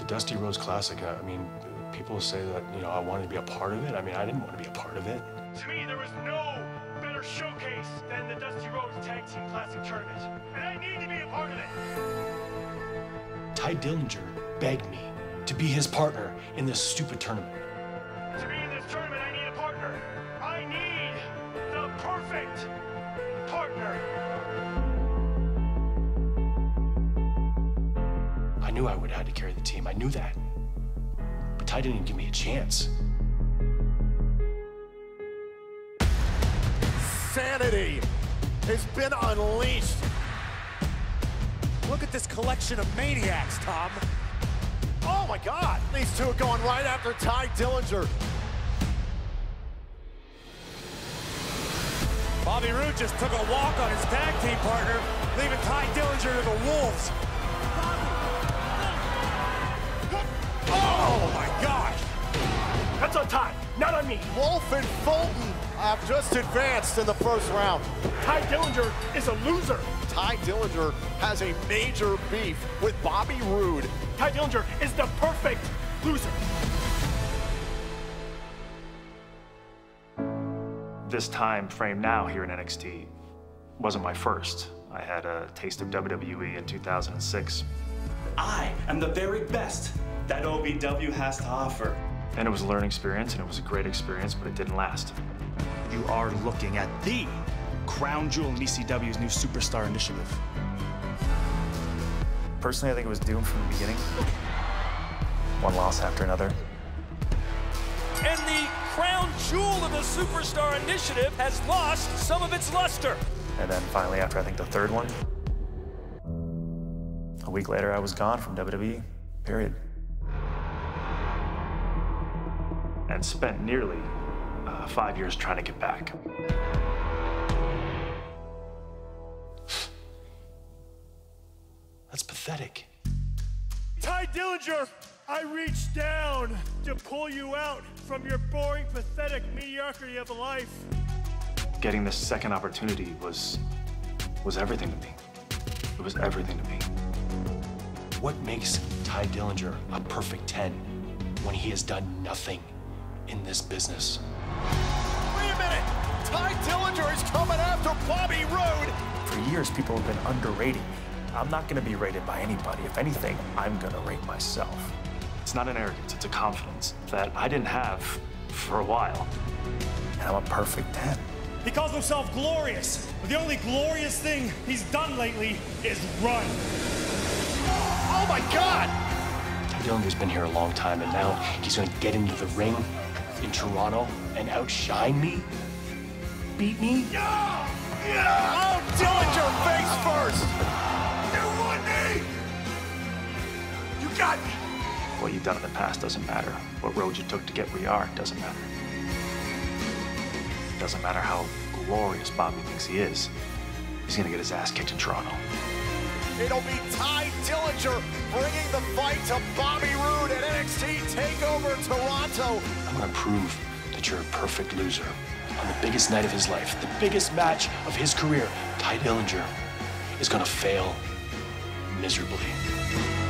The Dusty Rhodes Classic, I mean, people say that, you know, I wanted to be a part of it. I mean, I didn't want to be a part of it. To me, there was no better showcase than the Dusty Rhodes Tag Team Classic Tournament. And I need to be a part of it. Tye Dillinger begged me to be his partner in this stupid tournament. To be in this tournament, I need a partner. I need the perfect partner. I knew I would have had to carry the team. I knew that. But Tye didn't even give me a chance. Sanity has been unleashed. Look at this collection of maniacs, Tom. Oh my God! These two are going right after Tye Dillinger. Bobby Roode just took a walk on his tag team partner, leaving Tye Dillinger to the wolves. Oh my gosh! That's on Tye, not on me. Wolf and Fulton have just advanced in the first round. Tye Dillinger is a loser. Tye Dillinger has a major beef with Bobby Roode. Tye Dillinger is the perfect loser. This time frame now here in NXT wasn't my first. I had a taste of WWE in 2006. I am the very best that OVW has to offer. And it was a learning experience, and it was a great experience, but it didn't last. You are looking at the crown jewel in ECW's new Superstar Initiative. Personally, I think it was doomed from the beginning. One loss after another. And the crown jewel of the Superstar Initiative has lost some of its luster. And then finally, after I think the third one, a week later, I was gone from WWE, period. And spent nearly 5 years trying to get back. That's pathetic. Tye Dillinger, I reached down to pull you out from your boring, pathetic mediocrity of a life. Getting this second opportunity was everything to me. It was everything to me. What makes Tye Dillinger a perfect 10 when he has done nothing in this business? Wait a minute! Tye Dillinger is coming after Bobby Roode! For years, people have been underrating me. I'm not gonna be rated by anybody. If anything, I'm gonna rate myself. It's not an arrogance, it's a confidence that I didn't have for a while. And I'm a perfect 10. He calls himself glorious, but the only glorious thing he's done lately is run. Oh my God! Tye Dillinger's been here a long time, and now he's going to get into the ring in Toronto and outshine me? Beat me? Oh, Dillinger face first! You won me! You got me! What you've done in the past doesn't matter. What road you took to get where you are doesn't matter. It doesn't matter how glorious Bobby thinks he is. He's gonna get his ass kicked in Toronto. It'll be Tye Dillinger bringing the fight to Bobby Roode at NXT TakeOver Toronto. I'm going to prove that you're a perfect loser. On the biggest night of his life, the biggest match of his career, Tye Dillinger is going to fail miserably.